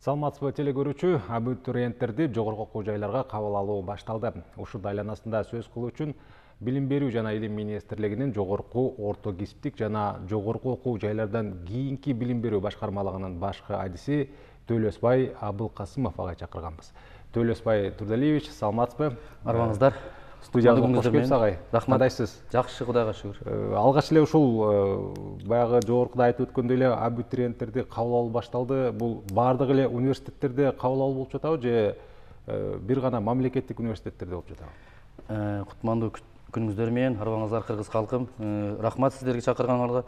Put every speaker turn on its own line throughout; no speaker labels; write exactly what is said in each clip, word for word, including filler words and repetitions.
Саламатсызбы теле көрүүчү, абитуриенттерди жогорку окуу жайларга кабыл алуу башталды. Ушул айланасында сөз кылуу үчүн Билим берүү жана Илим министрлигинин жогорку орто кесиптик жана жогорку окуу жайлардан кийинки билим берүү башкармалыгынын башкы адиси Төлөсбай Абылкасымов агай чакырганбыз. Төлөсбай Турдалиевич, саламатсызбы?
Арбаңыздар.
Студияга кош келипсиз агай.
Кандайсыз? Жакшы, Кудайга шүгүр.
Алгач эле ушул баягы жогоркуда айтып өткөндөй эле абитуриенттерди кабыл алуу башталды. Бул бардык эле университеттерде кабыл алуу болуп жатабы же бир гана мамлекеттик университеттерде болуп жатабы?
Кутмандуу күнүңүздөр менен, арбаңыздар, кыргыз калкым. Рахмат сиздерге чакырганыңарга.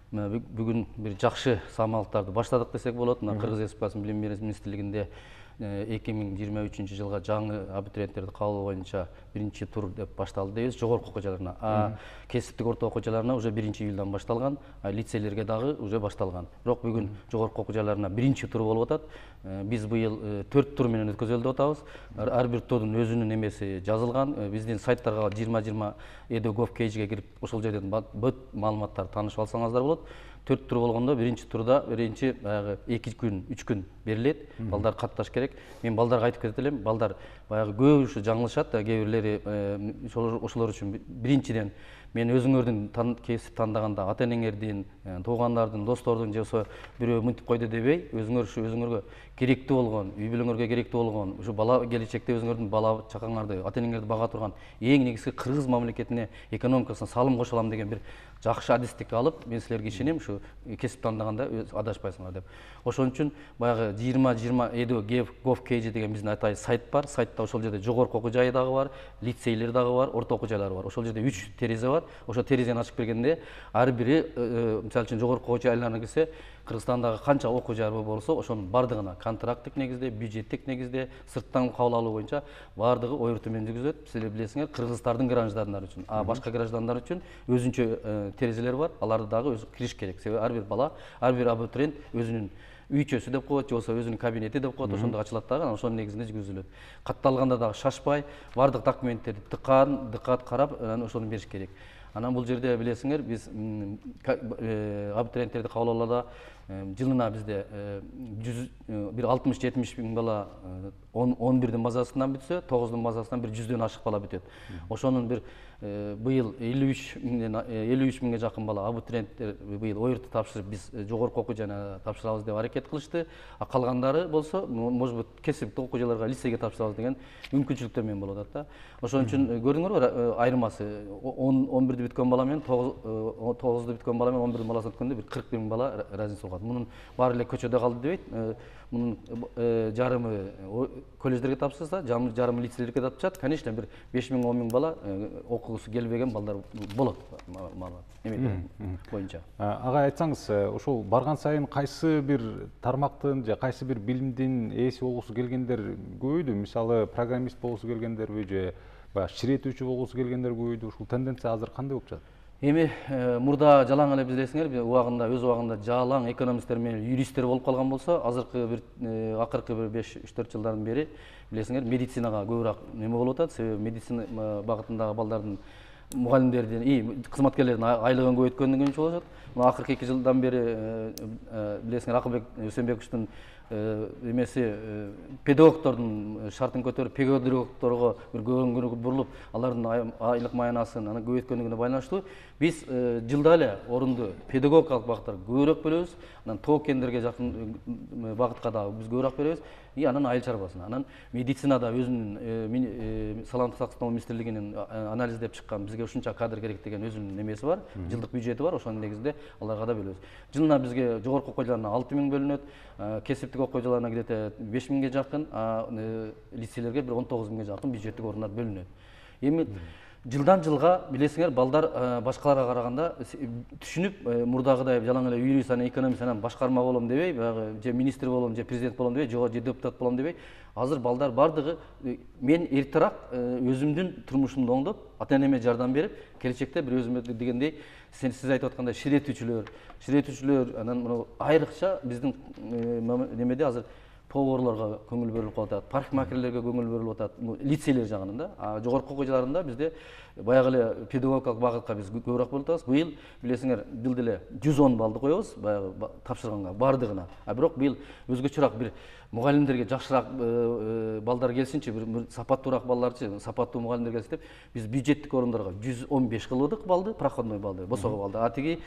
Бүгүн бир жакшы самалыктарды баштадык десек болот. Мына Кыргыз Республикасынын Билим берүү министрлигинде эки миң жыйырма үчүнчү жылга жаңы абитуриенттерди кабыл алуу боюнча биринчи тур деп башталды дейбиз. Жогорку окуу жайларына, а кесиптик орто окуу жайларына уже биринчи июлдан башталган, лицейлерге дагы уже башталган. Бирок бүгүн жогорку окуу жайларына биринчи тур болуп атат. Биз быйыл төрт тур менен өткөзөлү деп атабыз. Ар бир турдун өзүнүн эмеси жазылган. Биздин сайттарга жыйырма жыйырма edu gov page кирип, ошол жерден бүт маалыматтарды таанышып алсаңыздар болот. төрт тур болгондо биринчи турда биринчи баягы эки күн, үч күн берилет. Балдар катташ керек. Мен балдарга айтып кетет элем, балдар баягы көп ушу жаңылышат, кээ бирлери ошолор үчүн биринчиден мен өзүңөрдүн кесип тандаганда ата энеңердин, туугандардын, достордун же болсо бирөө мынтип койду дебей, өзүңөр ушу өзүңөргө керектүү болгон, үй бүлөңөргө керектүү болгон, ушу бала келечекте өзүңөрдүн бала чакаңарды, ата энеңерди бага турган эң негизги кыргыз мамлекетине, экономикасына салым кошо алам деген бир жакшы адистикти алып, мен силерге ишенем, ушу кесип тандаганда адашпайсыңар деп. Ошон үчүн баягы жыйырма жыйырма edu gov page деген биздин атайын сайт бар. Сайтта ошол жерде жогорку окуу жайы дагы бар, лицейлер дагы бар, орто окуу жайлар бар. Ошол жерде үч терезе бар. Ошо терезени ачып бергенде ар бири, мисалы үчүн жогорку окуу жайларына кирсе, Кыргызстандагы канча окуу жай болсо, ошонун бардыгына контракттык негизде, бюджеттик негизде, сырттан кабыл алуу боюнча бардыгы ойртуу менен жүргүзүлөт. Силер билесиңер, кыргыздардын граждандары үчүн, а башка граждандар үчүн өзүнчө терезелер бар. Аларды дагы өзү кириш керек. Себеби ар бир бала, ар бир абитуриент өзүнүн үйчөсү деп коет, же болсо өзүнүн кабинети деп коет, ошондо ачылат дагы, ошонун негизинде жүргүзүлөт. Катталганда дагы шашпай, бардык документтерди тыккан, дыккат карап, ошону бериш керек. Анан бул жерде билесиңер, биз абитуриенттерди кабыл алууда жылына бизде бир алтымыш жетимиш миң бала он бирдин базасынан бүтсө, тогуздун базасынан бир жүздөн ашык бала бүтөт. Ошонун бир быйыл элүү үч миңге жакын бала абитуриенттер быйыл ойрту тапшырып, биз жогорку окуу жайына тапшырабыз деп аракет кылышты. А калгандары болсо, может быть, кесиптик окуу жайларга, лицейге тапшырабыз деген мүмкүнчүлүктөр менен болуп атат да. Ошон үчүн көрдүңөрбү, айырмасы он бирди бүткөн бала менен тогузду бүткөн бала менен он бирдин баласын өткөндө бир кырк миң бала разница болот. Мунун баары эле көчөдө калды дебейт. Мунун жарымы колледждерге тапшырса, жарымы лицейлерге тапшырат. Конечно, бир беш миң он миң бала окугусу келбеген балдар болот маалымат эме боюнча.
Агай, айтсаңыз, ушул барган сайын кайсы бир тармактын же кайсы бир билимдин ээси болгусу келгендер көбөйдү? Мисалы, программист болгусу келгендерби же баягы ширетүүчү болгусу келгендер көбөйдү? Ушул тенденция азыр кандай болуп жатат?
Эми мурда жалаң эле билесиңер, убагында өз убагында жалаң экономисттер менен юристтер болуп калган болсо, азыркы бир акыркы бир беш үч төрт жылдан бери билесиңер, медицинага көбүрөөк неме болуп атат. Себеби медицина багытындагы балдардын, мугалимдердин, и кызматкерлердин айлыгын көбөйткөндөн болуп атат. Мына акыркы эки жылдан бери билесиңер, Акылбек Өсөнбековичтин эмеси педагогдордун шартын көтөрүп, педагогдорго бир көңүл бурулуп, алардын айлык маянасын аны көбөйткөндүгүнө байланыштуу биз жылда эле орунду педагогикалык багыттарга көбүрөөк беребиз. Анан тоокендерге жакын багытка дагы биз көбүрөөк беребиз. И анан айыл чарбасына, анан медицинада өзүнүн саламаттык сактоо министрлигинин анализдеп чыккан, бизге ушунча кадр керек деген өзүнүн немеси бар, жылдык бюджети бар, ошонун негизинде аларга да бөлөбүз. Жылына бизге жогорку окуу жайларына алты миң бөлүнөт, кесиптик окуу жайларына где-то беш миңге жакын, лицейлерге бир он тогуз миңге жакын бюджеттик орундар бөлүнөт. Эми жылдан жылга билесиңер, балдар башкаларга караганда түшүнүп, мурдагыдай жалаң эле юрист, анан экономист, анан башкарма болом дебей, баягы же министр болом, же президент болом дебей, же депутат болом дебей, азыр балдар бардыгы мен эртерээк өзүмдүн турмушумду оңдоп, ата энеме жардам берип, келечекте бир өзүмө дегендей, сиз айтып аткандай ширетүүчүлөр, ширетүүчүлөр, анан айрыкча биздин немеде азыр поварларга көңүл бөлүнүп калат, парикмахерлерге көңүл бөлүнүп атат, лицейлер жагынан да. А жогорку окуу жайларында бизде баягы эле педагогикалык багытка биз көбүрөөк бөлүп атабыз. Быйыл билесиңер, бул деле жүз он балды коебуз баягы тапшырганга бардыгына. А бирок быйыл өзгөчөрөөк бир мугалимдерге жакшыраак балдар келсинчи, бир сапаттуураак балдарчы, сапаттуу мугалимдер келсин деп биз бюджеттик орундарга жүз он беш кылдык балды, проходной балды, босого балды. А тиги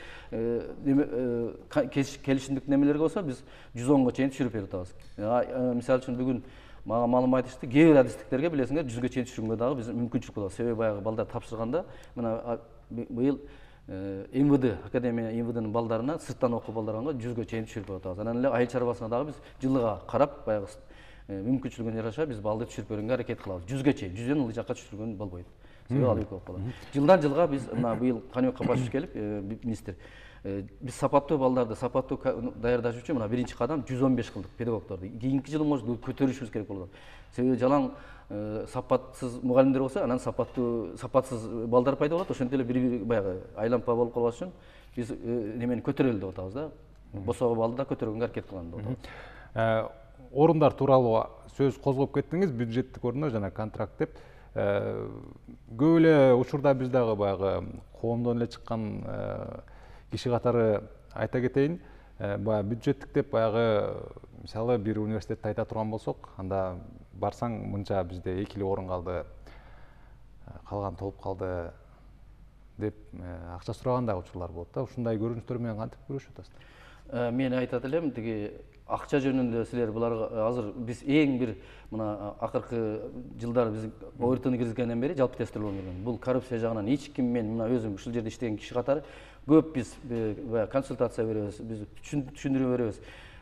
келишимдик немелерге болсо биз жүз онго чейин түшүрүп берип атабыз. Мисалы үчүн бүгүн мага маалым айтышты, кээ бир адистиктерге билесиңер жүзгө чейин түшүргөнгө дагы биз мүмкүнчүлүк болот. Себеби баягы балдар тапшырганда мына быйыл эм вэ дэ, Академия эм вэ дэнин балдарына сырттан окуу балдарга жүзгө чейин түшүрүп атабыз. Анан эле айыл чарбасына дагы биз жылыга карап, баягы мүмкүнчүлүгүнө жараша биз балды түшүрүп берүүгө аракет кылабыз. жүзгө чейин, жүздөн ылдый жакка түшүргөн болбойт. Себеби ал экөө болот. Жылдан жылга биз мына быйыл Каныбек Капашев келип, министр, биз сапаттуу балдарды сапаттуу даярдаш үчүн мына биринчи кадам жүз он беш кылдык педагогдорду. Кийинки жылы может көтөрүшүбүз керек болот. Себеби жалаң сапатсыз мугалимдер болсо, анан сапаттуу сапатсыз балдар пайда болот. Ошентип эле бири баягы айлампа болуп калбаш үчүн биз немени көтөрөлү деп атабыз да. Босого балды да көтөргөнгө аракет кылам деп атабыз.
Орундар тууралуу сөз козгоп кеттиңиз, бюджеттик орундар жана контракт деп. Көп эле учурда биз дагы баягы коомдон эле чыккан киши катары айта кетейин. Баягы бюджеттик деп баягы мисалы бир университетти айта турган болсок, анда барсаң мынча бизде эки эле орун калды, калган толуп калды деп акча сураган да учурлар болот да. Ушундай көрүнүштөр менен кантип күрөшүп атасыздар?
Мен айтат элем, тиги акча жөнүндө силер буларга азыр биз эң бир мына акыркы жылдары биз о эр тени киргизгенден бери жалпы тестирлөө кирген. Бул коррупция жагынан эч ким, мен мына өзүм ушул жерде иштеген киши катары көп биз консультация беребиз, биз түшүндүрүү беребиз.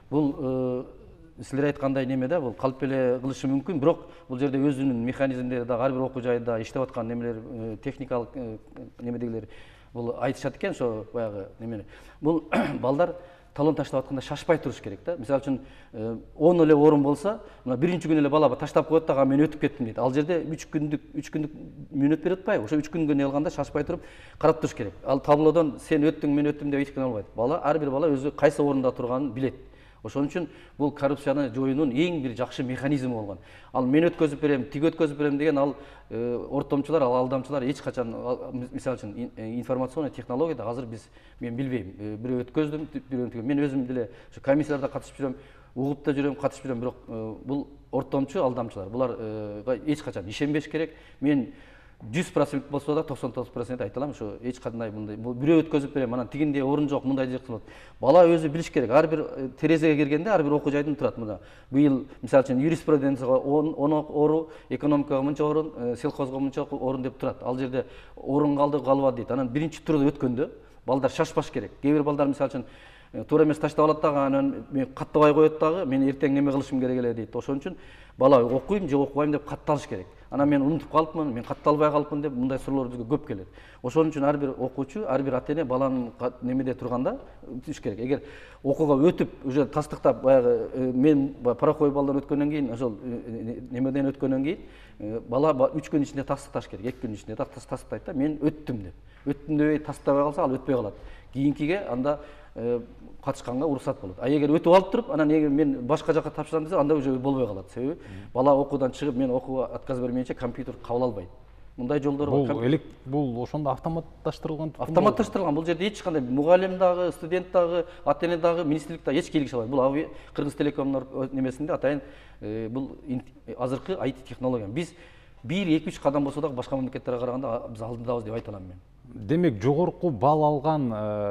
Бул силер айткандай неме да, бул калп эле кылышы мүмкүн, бирок бул жерде өзүнүн механизмдери да, ар бир окуу жайда иштеп аткан немелер, техникалык немедегилер бул айтышат экен, ошо баягы немени. Бул балдар талон таштап атканда шашпай туруш керек да. Мисалы үчүн он эле орун болсо, мына биринчи күнү эле бала таштап коет дагы мен өтүп кеттим дейт. Ал жерде үч күндүк үч күндүк мүнөт берип атпайбы? Ошо үч күнгө не кылганда шашпай туруп карап туруш керек. Ал таблодон сен өттүң, мен өттүм деп эч ким албайт. Бала, ар бир бала өзү кайсы орунда турганын билет. Ошон үчүн бул коррупцияны жоюунун эң бир жакшы механизми болгон. Ал мен өткөзүп берем, тиги өткөзүп берем деген ал ортомчулар, ал алдамчылар эч качан, мисалы үчүн информационный технологияда азыр биз мен билбейм, бирөө өткөздүм, бирөө мен өзүм деле ошо комиссияларда катышып жүрөм, угуп да жүрөм, катышып жүрөм, бирок бул ортомчу алдамчылар. Буларга эч качан ишенбеш керек. Мен жүз процент болсо да токсон тогуз процент айта алам, ошо эч кандай мындай бирөө өткөзүп берем, анан тигинде орун жок, мындай жок болот. Бала өзү билиш керек. Ар бир терезеге киргенде ар бир окуу жайдын турат. Мына быйыл мисалы үчүн юриспруденцияга он орун, экономикага мынча орун, селхозго мынча орун деп турат. Ал жерде орун калды, калбады дейт. Анан биринчи турда өткөндө балдар шашпаш керек. Кээ бир балдар мисалы үчүн туура эмес таштап алат дагы, анан мен каттабай коет дагы, мен эртең неме кылышым керек эле дейт. Ошон үчүн бала окуйм же окубайм деп катталыш керек. Анан мен унутуп калыпмын, мен катталбай калыпмын деп мындай суроолор бизге көп келет. Ошон үчүн ар бир окуучу, ар бир ата эне баланын немеде турганда түш керек. Эгер окууга өтүп, уже тастыктап, баягы мен парохой балдан өткөндөн кийин, ошол немеден өткөндөн кийин бала үч күн ичинде тастыкташ керек, эки күн ичинде тастыктайт да, мен өттүм деп. Өттүм деп тастабай калса, ал өтпөй калат. Кийинкиге анда катышканга уруксат болот. А эгер өтүп алып туруп, анан эгер мен башка жакка тапшырам десе, анда уже болбой калат. Себеби бала окуудан чыгып, мен окууга отказ бермейинче компьютер кабыл албайт. Мындай жолдор бар.
Бул элек бул ошондо автоматташтырылган.
Автоматташтырылган. Бул жерде эч кандай мугалим дагы, студент дагы, ата эне дагы, министрлик дагы эч кийлигише албайт. Бул Кыргыз Телекомдун немесинде атайын бул азыркы ай ти технология. Биз бир эки үч кадам болсо дагы башка мамлекеттерге караганда биз алдындабыз деп айта алам мен.
Демек, жогорку балл алган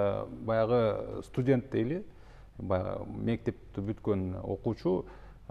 баягы студент дейли, баягы мектепти бүткөн окуучу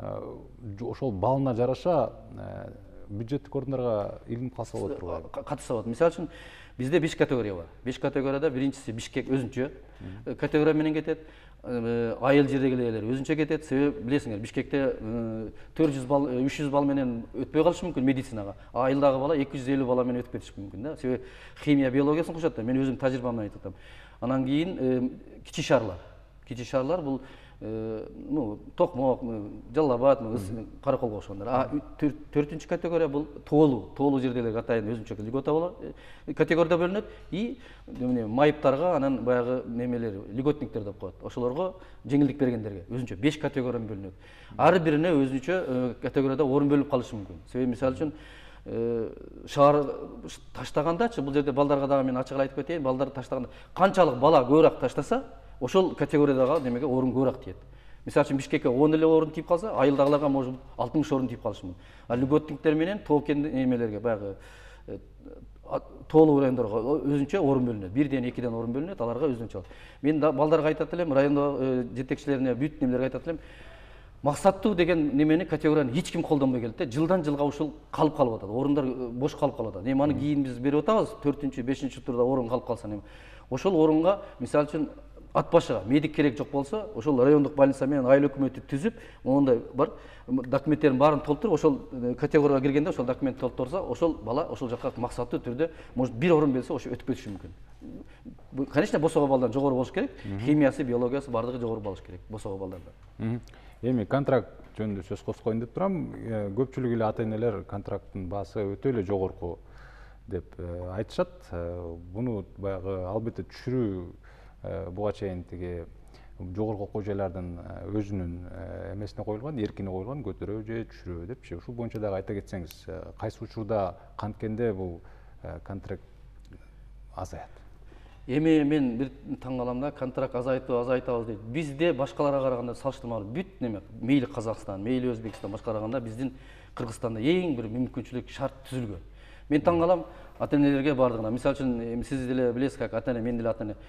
ошол балына жараша бюджеттик орундарга илинип калса болот турбайбы?
Катышса болот. Мисалы үчүн бизде беш категория бар. беш категорияда биринчиси Бишкек өзүнчө категория менен кетет. Айыл жердегилер өзүнчө кетет. Себеби билесиңер, Бишкекте төрт жүз балл, үч жүз балл менен өтпөй калышы мүмкүн медицинага. Айылдагы бала эки жүз элүү балл менен өтүп кетиши мүмкүн да. Себеби химия, биологиясын кошот да. Мен өзүм тажрыйбамдан айтып атам. Анан кийин кичи шаарлар. Кичи шаарлар бул ну, Токмок, Жалал Абад, Караколго окшогондар. А төртүнчү категория бул тоолуу, тоолуу жерделер атайын өзүнчө льгота болот. Категорияда бөлүнөт и майыптарга, анан баягы немелер, льготниктер деп коет. Ошолорго жеңилдик бергендерге өзүнчө беш категория бөлүнөт. Ар бирине өзүнчө категорияда орун бөлүп калышы мүмкүн. Себеби мисалы үчүн шаар таштагандачы, бул жерде балдарга дагы мен ачык айтып кетейин, балдар таштаганда канчалык бала көбүрөөк таштаса, ошол категориядагы демеге орун көбүрөөк тиет. Мисалы үчүн Бишкекке он эле орун тийип калса, айылдагыларга может алтымыш орун тийип калышы мүмкүн. А льготниктер менен токен эмелерге баягы тоолуу райондорго өзүнчө орун бөлүнөт. Бирден, экиден орун бөлүнөт, аларга өзүнчө. Мен балдарга айтат элем, райондо жетекчилерине, бүт немелерге айтат элем, максаттуу деген немени категорияны эч ким колдонбой келет да. Жылдан жылга ушул калып калып атат. Орундар бош калып калып атат. Эми аны кийин биз берип атабыз, төртүнчү, бешинчи турда орун калып калса эми. Ошол орунга, мисалы үчүн ат башыга медик керек жок болсо, ошол райондук больница менен айыл өкмөтү түзүп, мондай бар документтерин баарын толтуруп, ошол категорияга киргенде ошол документ толтурса, ошол бала ошол жакка максаттуу түрдө, может бир орун берсе, ошо өтүп кетиши мүмкүн. Конечно, босого балдан жогору болуш керек. Химиясы, биологиясы бардыгы жогору болуш керек босого балдарда.
Эми контракт жөнүндө сөз козгойн деп турам. Көпчүлүк эле ата-энелер контракттын баасы өтө эле жогорку деп айтышат. Буну баягы албетте түшүрүү буга чейин тиги жогорку окуу жайлардын өзүнүн эмесине коюлган, эркине коюлган, көтөрөбү же түшүрөбү депчи. Ушул боюнча дагы айта кетсеңиз, кайсы учурда канткенде бул контракт азаят?
Эми мен бир таң калам да, контракт азайтып, азайтабыз дейт. Бизде башкаларга караганда салыштырмалуу бүт неме, мейли Казакстан, мейли Өзбекстан башка караганда биздин Кыргызстанда эң бир мүмкүнчүлүк шарт түзүлгөн. Мен таң калам ата-энелерге бардыгына. Мисалы үчүн сиз деле билесиз, как ата-эне, мен деле ата-эне.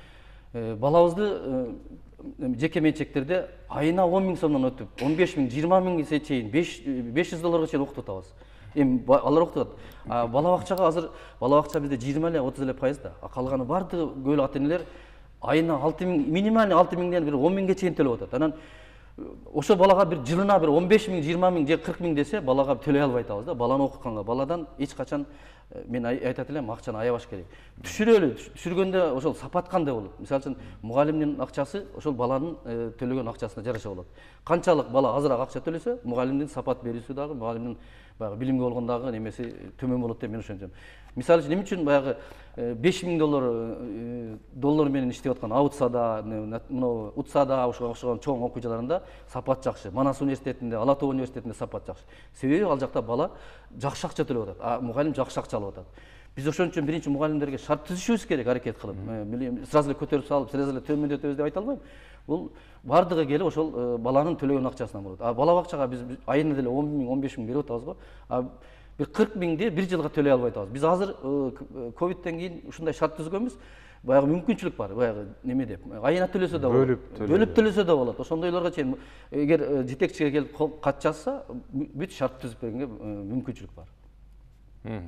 Балабызды жеке менчектерде айына он миң сомдон өтүп, он беш миң, жыйырма миңге чейин, беш жүз долларга чейин окутуп атабыз. Эми алар окутат. А бала бакчага азыр бала бакча бизде жыйырма эле, отуз эле пайыз да. Калганы бардыгы көбү ата-энелер айына алты миң, минималный алты миңден бир он миңге чейин төлөп атат. Анан ошо балага бир жылына бир он беш миң, жыйырма миң же кырк миң десе, балага төлөй албай атабыз да. Баланы окутканга, баладан эч качан мен айтат элем, акчаны аябаш керек. Түшүрөлү, түшүргөндө ошол сапат кандай болот? Мисалы үчүн мугалимдин акчасы ошол баланын төлөгөн акчасына жараша болот. Канчалык бала азыраак акча төлөсө, мугалимдин сапат берүүсү дагы, мугалимдин баягы билимге болгондагы немеси төмөн болот деп мен ошентем. Мисалы үчүн эмне үчүн баягы беш миң доллар доллар менен иштеп аткан Аутсада, мына Утсада, ошого окшогон чоң окуу жайларында сапат жакшы. Манас университетинде, Ала тоо университетинде сапат жакшы. Себеби ал жакта бала жакшы акча төлөп атат, а мугалим жакшы акча алып атат. Биз ошон үчүн биринчи мугалимдерге шарт түзүшүбүз керек, аракет кылып. Сразу эле көтөрүп салып, сразу эле төмөндөтөбүз деп айта албайм. Бул бардыгы келип ошол баланын төлөгөн акчасынан болот. А бала бакчага биз айына деле он миң, он беш миң берип атабыз го. А бир кырк миңди бир жылга төлөй албай атабыз. Биз азыр ковидтен кийин ушундай шарт түзгөнбүз. Баягы мүмкүнчүлүк бар, баягы неме деп. Айына төлөсө да болот. Бөлүп төлөсө да болот. Ошондойлорго чейин эгер жетекчиге келип кат жазса, бүт шарт түзүп бергенге мүмкүнчүлүк бар.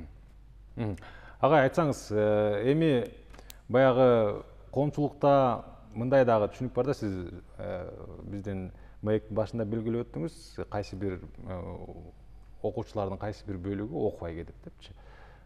Агай, айтсаңыз, эми баягы коомчулукта мындай дагы түшүнүк бар да, сиз биздин маектин башында белгилеп өттүңүз, кайсы бир окуучулардын кайсы бир бөлүгү окубай кетет депчи.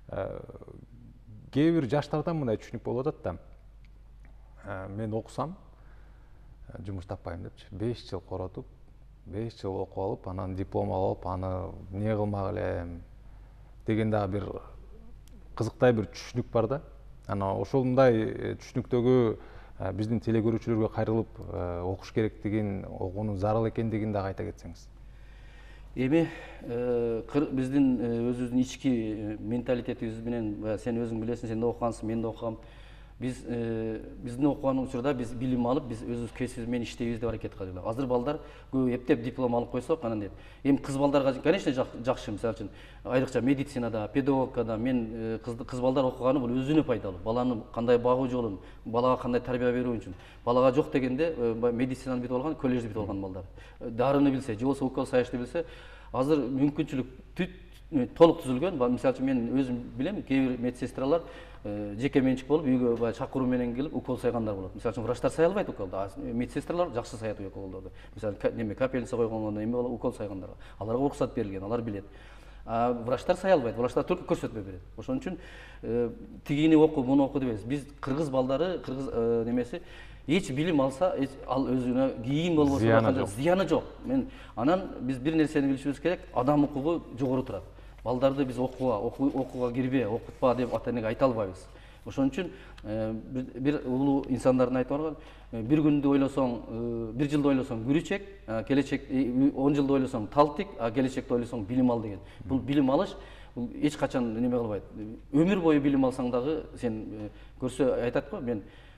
Кээ бир жаштардан мындай түшүнүк болуп атат да. Мен окусам, жумуш таппайм депчи. беш жыл коротуп, беш жыл окуп алып, анан диплом алып, аны эмне кылмак элем деген дагы бир кызыктай бир түшүнүк бар да. Ана ошондой түшүнүктөгү биздин телекөрүүчүлөргө кайрылып окуш керектигин, окуунун зарыл экендигин дагы айта кетсеңиз.
Эми биздин өзүбүздүн ички менталитетибиз менен, сен өзүң билесиң, сен да окугансың, мен да окугам. Биз биздин окуган учурда биз билим алып, биз өзүбүз кесибиз менен иштейбиз деп аракет кылдык. Азыр балдар көбү эптеп диплом алып койсок, анан дейт. Эми кыз балдарга, конечно, жакшы, мисалы үчүн, айрыкча медицинада, педагогикада мен кыз балдар окуганы бул өзүнө пайдалуу. Баланы кандай багуу жолун, балага кандай тарбия берүү үчүн. Балага жок дегенде медицинаны бүтүп алган, коллежди бүтүп алган балдар. Дарыны билсе, же болбосо укол сайышты билсе, азыр мүмкүнчүлүк толук түзүлгөн. Мисалы үчүн мен өзүм билем, кээ бир медсестралар жеке менчик болуп, үйгө чакыруу менен келип укол сайгандар болот. Мисалы үчүн врачтар сая албайт уколду, а медсестралар жакшы саят уколдорду. Мисалы неме капельница койгондо эме укол сайгандарга аларга уруксат берилген, алар билет. А врачтар сая албайт, врачтар только көрсөтмө берет. Ошон үчүн тигини оку, муну оку дебейбиз. Биз кыргыз балдары, кыргыз немеси эч билим алса, ал өзүнө кийин болбосо зыяны жок. Мен анан биз бир нерсени билишибиз керек, адам укугу жогору турат. Балдарды биз окууга, окууга кирбе, окутпа деп ата-энеге айта албайбыз. Ошон үчүн бир улуу инсандардын айтып барган, бир күндү ойлосоң, бир жылды ойлосоң күрү чек, келечек он жылды ойлосоң тал тик, а келечекти ойлосоң билим ал деген. Бул билим алыш, бул эч качан неме кылбайт. Өмүр бою билим алсаң дагы сен көрсө айтат го, мен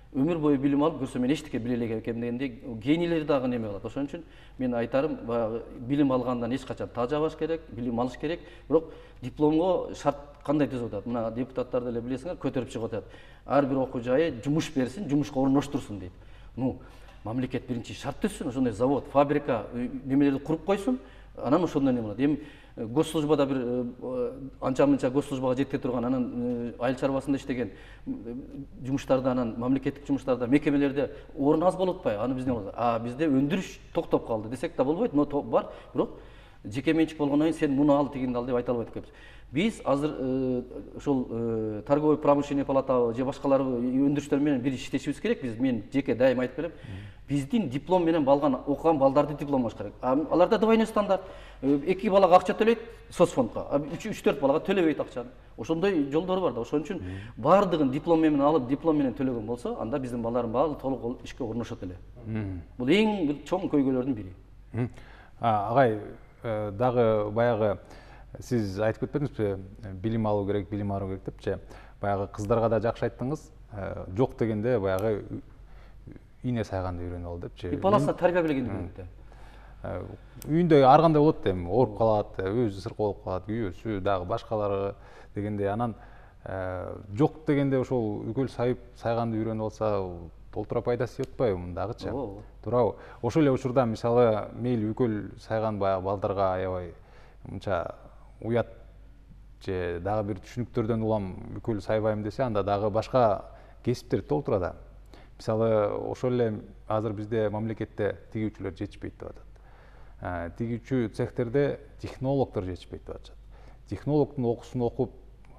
өмір бойы білім алып көрсө мен эчтеке биле элек экенмин дегенде генийлер дагы неме кылат. Ошон үчүн мен айтарым, баягы билим алгандан эч качан тажабаш керек, билим алыш керек. Бирок дипломго шарт кандай түзүп атат? Мына депутаттар деле билесиңер, көтөрүп чыгып атат. Ар бир окуу жайы жумуш берсин, жумушка орноштурсун дейт. Ну, мамлекет биринчи шарт түзсүн, ошондой завод, фабрика немелерди куруп койсун, анан ошондой неме болот. Эми госслужбада бир анча-мынча госслужбага жетке турган, анан айыл чарбасында иштеген жумуштарда, анан мамлекеттик жумуштарда, мекемелерде орун аз болуп атпайбы? Аны биз не кылабыз? А бизде өндүрүш токтоп калды десек да болбойт, но бар, бирок жеке менчик болгондон кийин сен муну ал, тигинди ал деп айта албайт экенбиз. Биз азыр ошол торговый промышленный палата же башкалар өндүрүштөр менен бир иштешибиз керек. Биз мен жеке дайым айтып келем. Биздин диплом менен балган окуган балдарды дипломлош керек. Аларда двойной стандарт. Эки балага акча төлөйт соцфондко, үч төрт балага төлөбөйт акчаны. Ошондой жолдор бар да. Ошон үчүн бардыгын диплом менен алып, диплом менен төлөгөн болсо, анда биздин балдардын баары толук ишке орношот эле. Бул эң бир чоң көйгөйлөрдүн бири.
Агай, дагы баягы сиз айтып кетпедиңизби, билим алуу керек, билим алуу керек депчи. Баягы кыздарга да жакшы айттыңыз. Жок дегенде баягы ийне сайганды үйрөнүп ал депчи.
Баласына тарбия бергенди керек да.
Үйүндө ар кандай болот эми, ооруп калат, өзү сыркоолуп калат, күйөөсү, дагы башкалары дегенде, анан жок дегенде ошол үкөл сайып сайганды үйрөнүп алса, толтура пайдасы тиет атпайбы мындагычы? Туурабы? Ошол эле учурда мисалы мейли үкөл сайган баягы балдарга аябай мынча уят же дагы бир түшүнүктөрдөн улам үкөл сайбайм десе, анда дагы башка кесиптер толтура да. Мисалы ошол эле азыр бизде мамлекетте тигүүчүлөр жетишпейт деп атат. Тигүүчү цехтерде технологдор жетишпейт деп атышат. Технологдун окуусун окуп,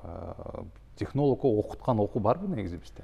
технологго окуткан окуу барбы негизи бизде?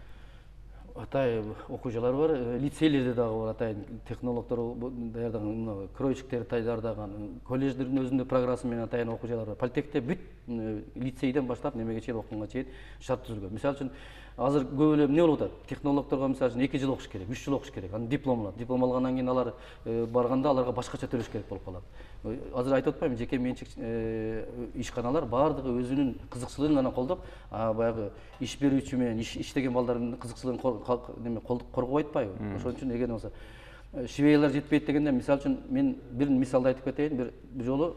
Атайын окуу жайлар бар, лицейлерде дагы бар, атайын технологдор даярдаган, кроечиктер даярдаган, колледждердин өзүндө программасы менен атайын окуу жайлар бар. Политехте бүт лицейден баштап немеге чейин окуганга чейин шарт түзүлгөн. Мисалы үчүн азыр көп эле эмне болуп атат? Технологдорго мисалы үчүн эки жыл окуш керек, үч жыл окуш керек. Анан диплом алат. Диплом алгандан кийин алар барганда аларга башкача төлөш керек болуп калат. Азыр айтып атпаймынбы, жеке менчик ишканалар баардыгы өзүнүн кызыкчылыгын гана колдоп, баягы иш берүүчү менен иштеген балдардын кызыкчылыгын неме коргобой атпайбы? Ошон үчүн эгер болсо швейлер жетпейт дегенде, мисалы үчүн мен бир мисалды айтып кетейин. Бир жолу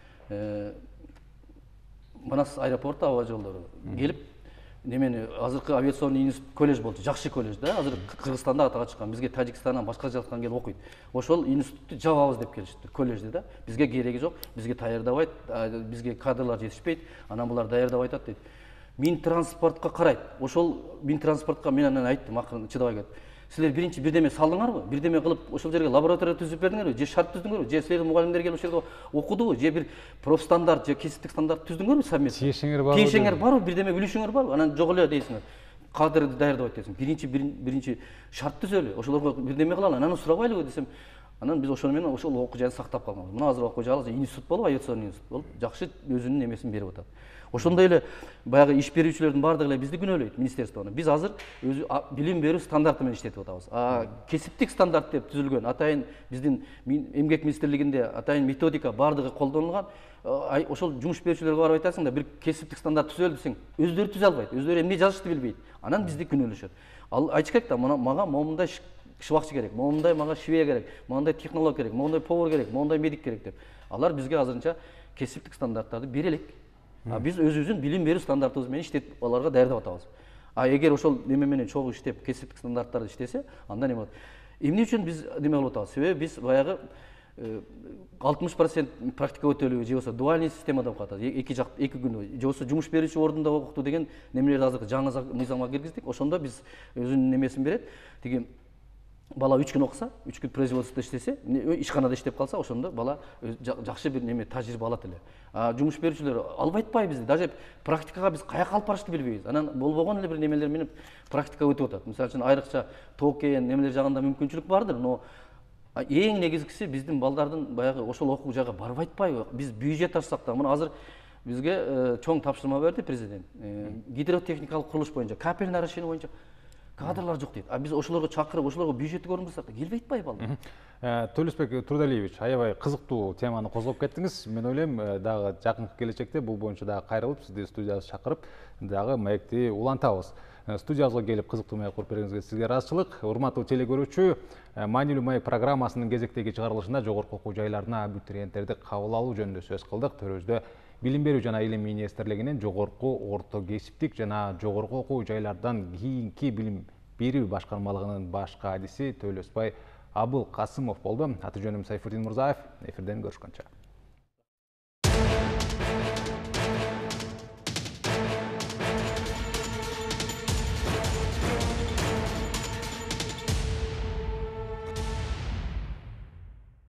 Манас аэропорту аба жолдору келип, немени азыркы авиационный институт колледж болчу, жакшы колледж да, азыр Кыргызстанда атага чыккан, бизге Тажикстандан, башка жактан келип окуйт. Ошол институтту жабабыз деп келишти, колледжди да. Бизге кереги жок, бизге даярдабайт, бизге кадрлар жетишпейт, анан булар даярдабай атат дейт. Минтранспортко карайт. Ошол Минтранспортко мен анан айттым, акырын чыдабай кетип. Силер биринчи бирдеме салдыңарбы? Бирдеме кылып ошол жерге лаборатория түзүп бердиңерби? Же шарт түздүңөрбү? Же силердин мугалимдер келип ошол жерге окудубу? Же бир профстандарт же кесиптик стандарт түздүңөрбү совместно?
Тиешиңер барбы?
Тиешиңер барбы? Бирдеме билишиңер барбы? Анан жок эле дейсиңер. Кадрды даярдабайт дейсиң. Биринчи биринчи шарт түзөлү. Ошолорго бирдеме кылалы, анан сурабайлыбы десем, анан биз ошону менен ошол окуу жайын сактап калганбыз. Мына азыр окуу жай институт болуп, авиационный институт болуп, жакшы өзүнүн немесин берип атат. Ошондой эле баягы иш берүүчүлөрдүн баардыгы эле бизди күнөөлөйт, министерствону. Биз азыр өзү билим берүү стандарты менен иштетип атабыз. А кесиптик стандарт деп түзүлгөн, атайын биздин эмгек министрлигинде атайын методика баардыгы колдонулган. Ошол жумуш берүүчүлөргө барып айтасың да, бир кесиптик стандарт түзөлдү десең, өздөрү түзө албайт, өздөрү эмне жазышты билбейт. Анан бизди күнөөлөшөт. Ал айтыш керек да, мага момундай шыбакчы керек, момундай мага швея керек, момундай технолог керек, момундай повар керек, момундай медик керек деп. Алар бизге азырынча кесиптик стандарттарды бере элек. А биз өзүбүздүн билим берүү стандартыбыз менен иштетип аларга даярдап атабыз. А эгер ошол неме менен чогуу иштеп, кесиптик стандарттарды иштесе, анда неме болот? Эмне үчүн биз неме кылып атабыз? Себеби биз баягы алтымыш процент практика өтөлүү же болбосо дуальный системада окуп атат. Эки жак эки күн же болбосо жумуш берүүчү ордунда окутуу деген немелерди азыр жаңы мыйзамга киргиздик. Ошондо биз өзүнүн немесин берет. Тиги бала үч күн окуса, үч күн производствода иштесе, ишканада иштеп калса, ошондо бала жакшы бир неме тажрыйба алат эле. А жумуш берүүчүлөр албай атпайбы бизди, даже практикага биз каяка алып барышты билбейбиз. Анан болбогон эле бир немелер менен практика өтүп атат. Мисалы үчүн айрыкча токен немелер жагында мүмкүнчүлүк бардыр, но эң негизгиси биздин балдардын баягы ошол окуу жайга барбай атпайбы. Биз бюджет ачсак да, мына азыр бизге чоң тапшырма берди президент. Гидротехникалык курулуш боюнча, капельный орошение боюнча кадрлар жоқ дейді. А біз ошолорго чакырып, ошолорго бюджетти көрүнбөсөк келбейт атпайбы ал?
Төлөсбек Турдалиевич, аябай кызыктуу теманы козгоп кеттиңиз. Мен ойлойм, дагы жакынкы келечекте бул боюнча дагы кайрылып, сизди студиябызга чакырып, дагы маекти улантабыз. Студиябызга келип кызыктуу маек куруп бергениңизге сизге ыраазычылык. Урматтуу телекөрүүчү, маанилүү маек программасынын кезектеги чыгарылышында жогорку окуу жайларына абитуриенттерди кабыл алуу жөнүндө сөз кылдык. Төрөбүздө Билим берүү жана илим министрлигинин жогорку орто кесиптик жана жогорку окуу жайлардан кийинки билим берүү башкармалыгынын баш кадиси Төлөсбай Абыл Касымов болду. Аты жөнүм Сайфуддин Мурзаев. Эфирден көрүшкөнчө.